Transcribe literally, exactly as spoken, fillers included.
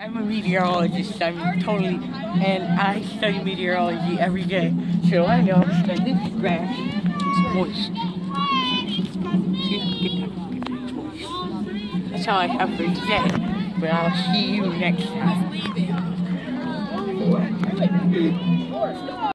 I'm a meteorologist. I'm totally, and I study meteorology every day, so I know that this grass is moist. See, get that, get that, it's moist. That's all I have for today, but I'll see you next time.